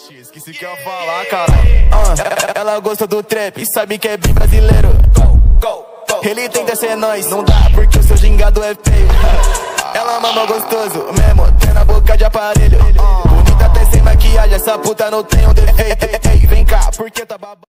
Esqueci que eu ia falar, cara. Ela gosta do trap e sabe que é bem brasileiro. Ele tenta ser nós, não dá porque o seu gingado é feio. Ela mama gostoso, mesmo tem na boca de aparelho. Bonita até sem maquiagem, essa puta não tem um defeito. Vem cá, porque tá babando.